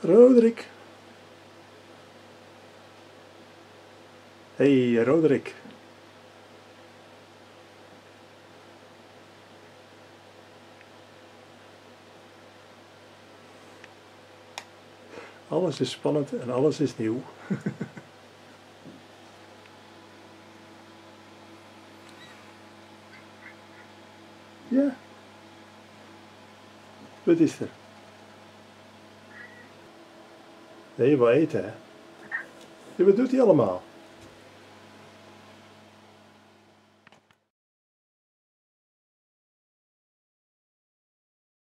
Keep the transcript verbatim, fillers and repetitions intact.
Roderick. Hey Roderick. Alles is spannend en alles is nieuw. Ja. Wat is er? Nee, je wil eten, hè? Ja, wat doet hij allemaal?